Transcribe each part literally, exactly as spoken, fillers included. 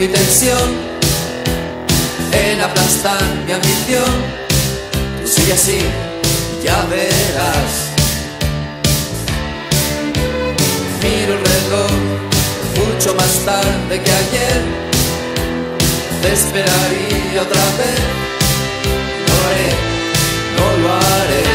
mi tensión, en aplastar mi ambición. Tú sigue así, ya verás. Miro el reloj, mucho más tarde que ayer. Te esperaría otra vez. No lo haré, no lo haré.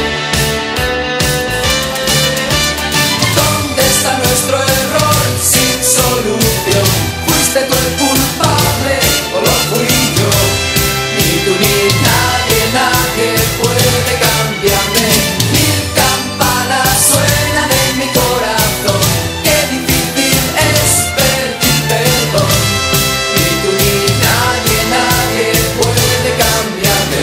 ¿Dónde está nuestro error sin solución? ¿Fuiste tú el culpable o lo fui yo? Ni tú ni nadie, nadie puede cambiarme. Mil campanas suenan en mi corazón. Qué difícil es pedir perdón. Ni tú ni nadie, nadie puede cambiarme.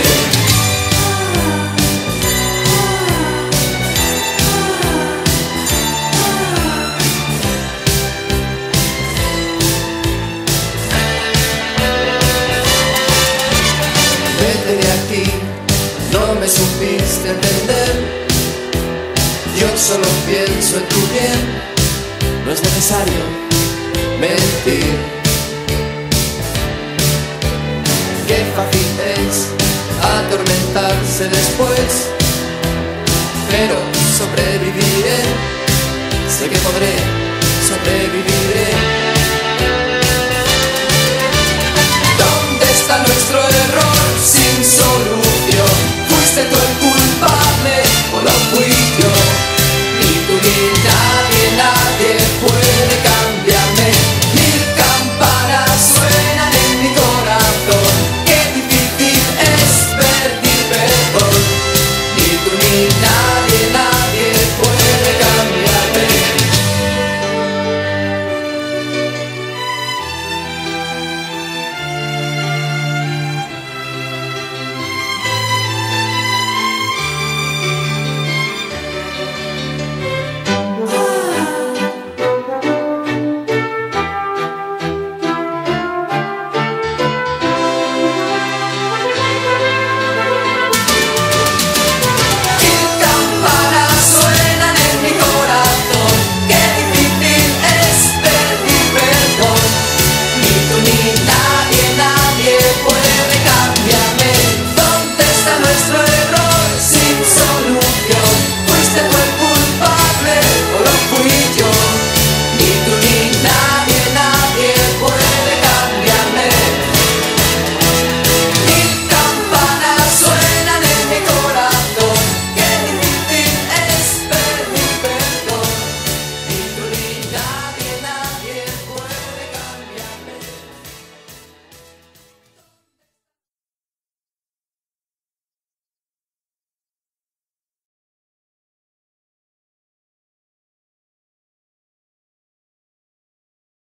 Vete de aquí, no me supiste entender. Yo solo pienso en tu bien. No es necesario mentir. Qué fácil es atormentarse después, pero sobreviviré. Sé que podré sobrevivir.